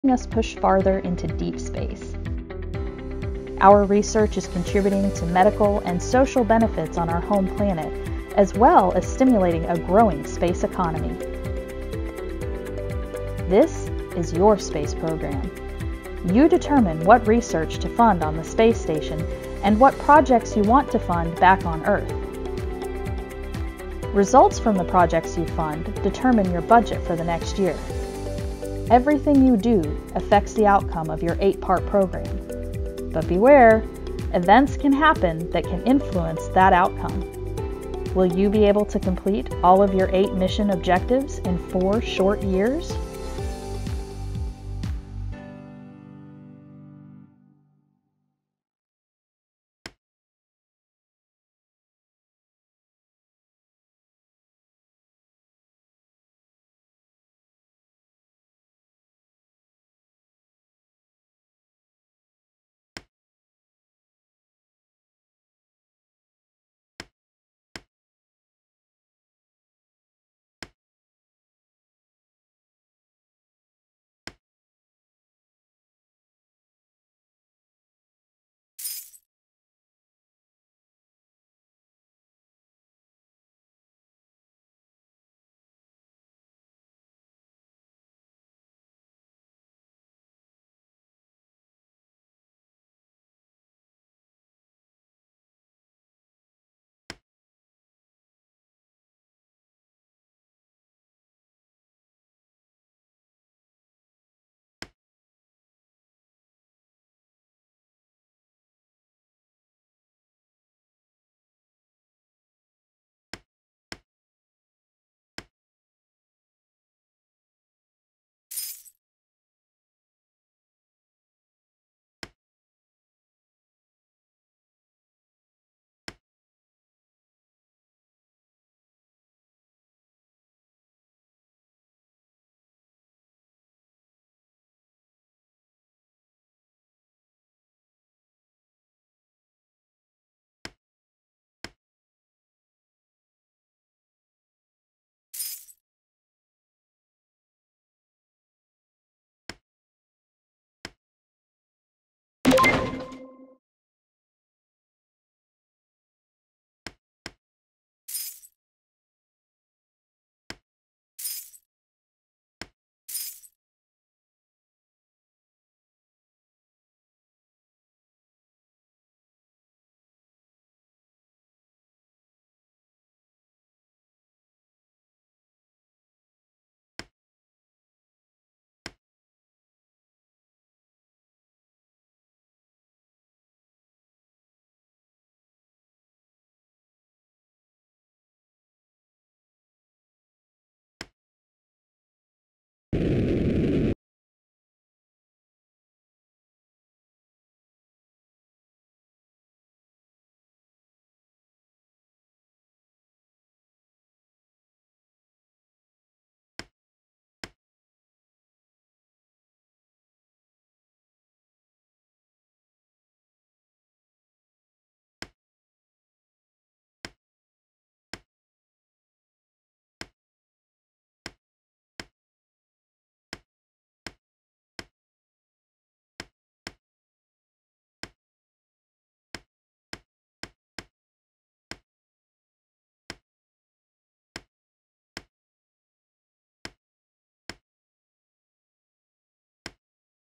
us push farther into deep space. Our research is contributing to medical and social benefits on our home planet, as well as stimulating a growing space economy. This is your space program. You determine what research to fund on the space station and what projects you want to fund back on Earth. Results from the projects you fund determine your budget for the next year. Everything you do affects the outcome of your 8-part program. But beware, events can happen that can influence that outcome. Will you be able to complete all of your 8 mission objectives in 4 short years?